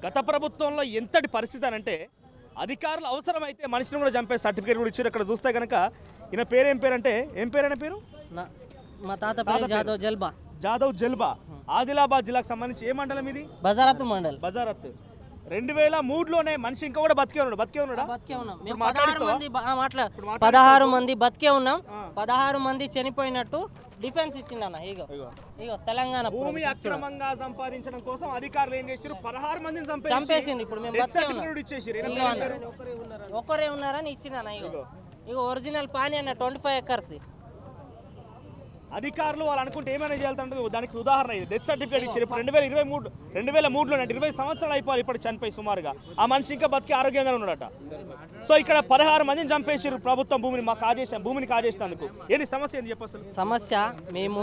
గత ప్రభుత్వంలో ఎంతటి పరిస్థితి అంటే అధికారులు అవసరమైతే మనిషిని కూడా చంపే సర్టిఫికేట్ కూడా ఇచ్చారు. ఇక్కడ చూస్తే కనుక ఈయన పేరు ఏం పేరు అంటే ఏం పేరు అనే పేరు మా తాత పేరు జాదవ్ జల్బా. జాదవ్ జల్బా. ఆదిలాబాద్ జిల్లాకు సంబంధించి ఏ మండలం ఇది? బజారత్ మండల్. బజారత్. 2003లోనే మనిషి ఇంకా కూడా బతికే ఉన్నాడు. బతికే ఉన్నాడా? బతికే ఉన్నాం. 16 మంది బతికే ఉన్నాం. 16 మంది చనిపోయినట్టు డిఫెన్స్ ఇచ్చిందన్న. ఇగో తెలంగాణ భూమి అక్రమంగా సంపాదించడం కోసం అధికారులు ఏం చేశారు? 16 మందిని చంపేసింది. ఇప్పుడు మేము బతికే ఉన్నాం. ఒక్కరే ఉన్నారని ఇచ్చిందన్న. ఇగో ఒరిజినల్ పాని అన్న 25 ఎకర్స్. అధికారులు వాళ్ళు అనుకుంటే ఏమైనా చేయాలంటే దానికి ఉదాహరణ ఇది. డెత్ సర్టిఫికేట్ ఇచ్చారు. ఇప్పుడు 2023లో అంటే 20 సంవత్సరాలు అయిపోవాలి ఇప్పటికి చనిపోయి సుమారుగా. ఆ మనిషి ఇంకా బతికి ఆరోగ్యంగా ఉన్నాడట. సో ఇక్కడ 16 మందిని చంపేసారు ప్రభుత్వం భూమిని కాజేసినందుకు. ఏంటి సమస్య? ఏంటి చెప్పు అసలు? సమస్య మేము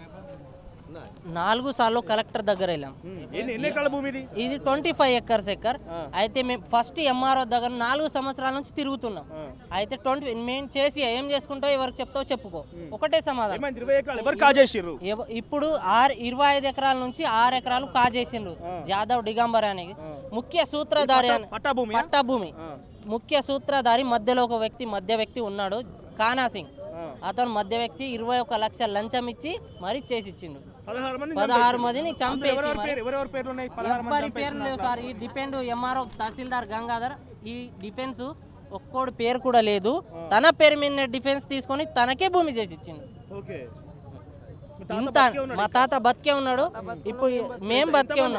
4 సార్లు కలెక్టర్ దగ్గర వెళ్ళాం. ఎన్ని ఎకరాల భూమి ఇది? ఇది 25 ఎకర్స్. అయితే మేము ఫస్ట్ ఎంఆర్ఓ దగ్గర 4 సంవత్సరాల నుంచి తిరుగుతున్నాం. అయితే మేము చేసి ఏం చేసుకుంటావు, ఎవరికి చెప్తావు చెప్పుకో, ఒకటే సమాధానం. ఇప్పుడు 25 ఎకరాల నుంచి 6 ఎకరాలు కాజేసిండ్రు. జాదవ్ డిగంబర్ అనే ముఖ్య సూత్రధారి పట్టాభూమి ముఖ్య సూత్రధారి మధ్యలో ఒక మధ్య వ్యక్తి ఉన్నాడు, కానా సింగ్. అతను మధ్య వ్యక్తి 21 లక్షల లంచం ఇచ్చి మరీ చేసి ఇచ్చిండు. 16 మందిని చంపేసి ఎవరి పేరు లేవు సార్. ఈ డిపెండ్ ఎంఆర్ఓ తహసీల్దార్ గంగాధర్. ఈ డిఫెన్స్ ఒక్కోడు పేరు కూడా లేదు. తన పేరు మీద డిఫెన్స్ తీసుకొని తనకే భూమి చేసి ఇచ్చిండు. ఇంత మా తాత బతికే ఉన్నాడు. ఇప్పుడు మేము బతికే ఉన్నాం.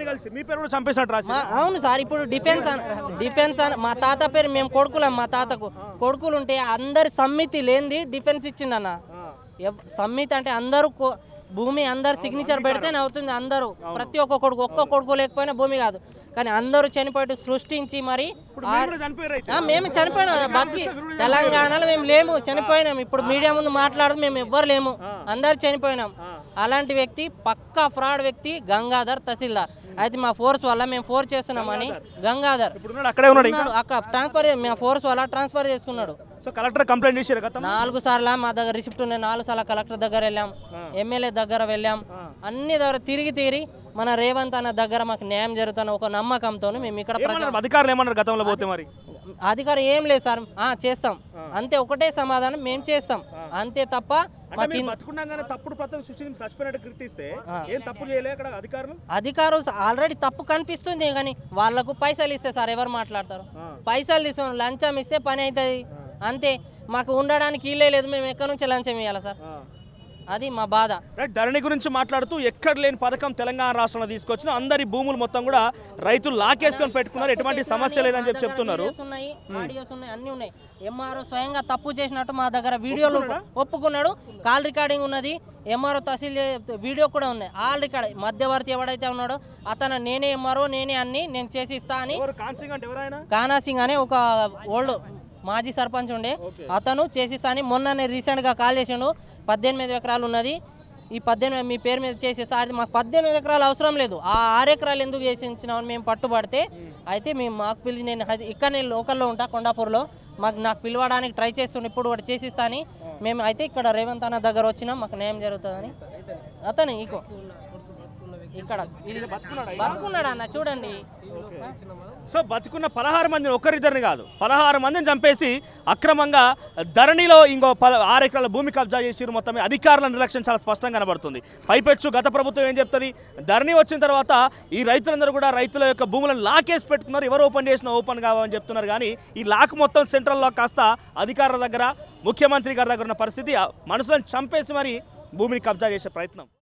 అవును సార్. ఇప్పుడు డిఫెన్స్ మా తాత పేరు మేము కొడుకులం. మా తాతకు కొడుకులు ఉంటే అందరి సమ్మితి లేనిది డిఫెన్స్ ఇచ్చిండు అన్న. సమ్మితి అంటే అందరూ భూమి అందరు సిగ్నేచర్ పెడితేనే అవుతుంది. అందరూ ప్రతి ఒక్క కొడుకు లేకపోయినా భూమి కాదు. కానీ అందరూ చనిపోయి సృష్టించి మరి మేము చనిపోయినాం. బతికి తెలంగాణలో మేము లేము, చనిపోయినాం. ఇప్పుడు మీడియా ముందు మాట్లాడదు మేము ఎవ్వరు లేము, అందరు చనిపోయినాం. అలాంటి వ్యక్తి పక్కా ఫ్రాడ్ వ్యక్తి గంగాధర్ తహసీల్దార్. అయితే మా ఫోర్స్ వల్ల మేము ఫోర్స్ చేస్తున్నామని గంగాధర్ అక్కడ ట్రాన్స్ఫర్ మా ఫోర్స్ వల్ల ట్రాన్స్ఫర్ చేసుకున్నాడు. కలెక్టర్ కంప్లైంట్ చేశారు. 4 సార్లు మా దగ్గర రిసిప్ట్ ఉన్నాయి. 4 సార్లు కలెక్టర్ దగ్గర వెళ్ళాం, ఎమ్మెల్యే దగ్గర వెళ్ళాం. అన్ని దగ్గర తిరిగి మన రేవంత్ అన్న దగ్గర మాకు న్యాయం జరుగుతున్న ఒక నమ్మకంతో మేము ఇక్కడ అధికారులు ఏమన్నారు గతంలో పోతే? మరి అధికారం ఏం లేదు సార్, చేస్తాం అంతే, ఒకటే సమాధానం, మేము చేస్తాం అంతే తప్ప అధికారులు ఆల్రెడీ తప్పు కనిపిస్తుంది. కానీ వాళ్ళకు పైసలు ఇస్తే సార్ ఎవరు మాట్లాడతారు? పైసలు తీసుకుని లంచం ఇస్తే పని అవుతుంది అంతే. మాకు ఉండడానికి ఇల్లే లేదు, మేము ఎక్కడి నుంచి లంచం ఇవ్వాలి సార్? అది మా బాధ. ధరణి గురించి మాట్లాడుతూ ఎక్కడ లేని పథకం తెలంగాణ రాష్ట్రంలో తీసుకొచ్చిన అందరి భూములు మొత్తం కూడా రైతులు లాకేసుకొని పెట్టుకున్నారు. ఎటువంటి సమస్య లేదని చెప్తున్నారు. అన్ని ఉన్నాయి. ఎంఆర్ఓ స్వయంగా తప్పు చేసినట్టు మా దగ్గర వీడియోలు ఒప్పుకున్నాడు. కాల్ రికార్డింగ్ ఉన్నది. ఎంఆర్ఓ తహసీల్ వీడియో కూడా ఉన్నాయి. All record. మధ్యవర్తి ఎవడైతే ఉన్నాడో అతను నేనే ఎంఆర్ఓ, నేనే అన్ని నేను చేసి ఇస్తా అని. కానా సింగ్ అనే ఒక ఓల్డ్ మాజీ సర్పంచ్ ఉండే అతను చేసిస్తాని మొన్న రీసెంట్గా కాల్ చేసిండు. 18 ఎకరాలు ఉన్నది, ఈ 18 మీ పేరు మీద చేసేస్తా. అది మాకు 18 ఎకరాలు అవసరం లేదు, ఆ 6 ఎకరాలు ఎందుకు చేసినామని మేము పట్టుబడితే అయితే మాకు పిలిచి నేను ఇక్కడ నేను లోకల్లో ఉంటా కొండాపూర్లో, నాకు పిలవడానికి ట్రై చేస్తుండే. ఇప్పుడు వాడు చేసిస్తా అని మేము అయితే ఇక్కడ రేవంత్ అన్న దగ్గర వచ్చినాం, మాకు న్యాయం జరుగుతుందని. అతను ఇక్కడ బతుకున్నాడు అన్న, చూడండి. సో బతుకున్న 16 మందిని ఒక్కరిద్దరిని కాదు 16 మందిని చంపేసి అక్రమంగా ధరణిలో ఇంకో 6 ఎకరాల భూమి కబ్జా చేసిరు. మొత్తం అధికారుల నిర్లక్ష్యం చాలా స్పష్టంగా కనబడుతుంది. పైపెచ్చు గత ప్రభుత్వం ఏం చెప్తుంది? ధరణి వచ్చిన తర్వాత ఈ రైతులందరూ కూడా రైతుల యొక్క భూములను లాకేసి పెట్టుకున్నారు. ఎవరు ఓపెన్ చేసినా ఓపెన్ కావాలని చెప్తున్నారు. కానీ ఈ లాక్ మొత్తం సెంట్రల్ లాక్ కాస్త అధికారుల దగ్గర, ముఖ్యమంత్రి గారి దగ్గర ఉన్న పరిస్థితి. మనుషులను చంపేసి మరి భూమిని కబ్జా చేసే ప్రయత్నం.